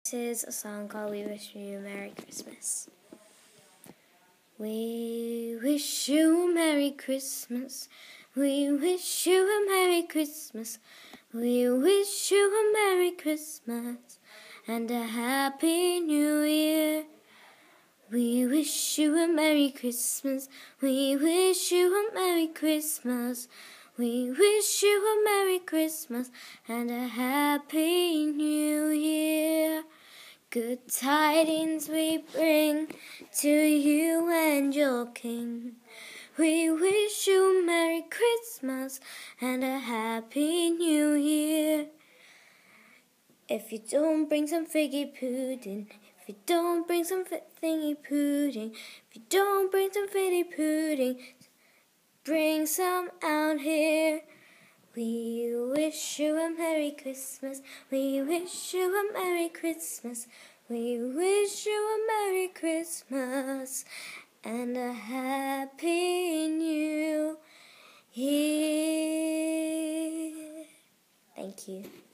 This is a song called We Wish You a Merry Christmas. We wish you a Merry Christmas. We wish you a Merry Christmas. We wish you a Merry Christmas and a Happy New Year. We wish you a Merry Christmas. We wish you a Merry Christmas. We wish you a Merry Christmas and a Happy New Year. Good tidings we bring to you and your King. We wish you a Merry Christmas and a Happy New Year. If you don't bring some figgy pudding, if you don't bring some thingy pudding, if you don't bring some fitty pudding, bring some out here. We wish you a Merry Christmas. We wish you a Merry Christmas. We wish you a Merry Christmas and a Happy New Year. Thank you.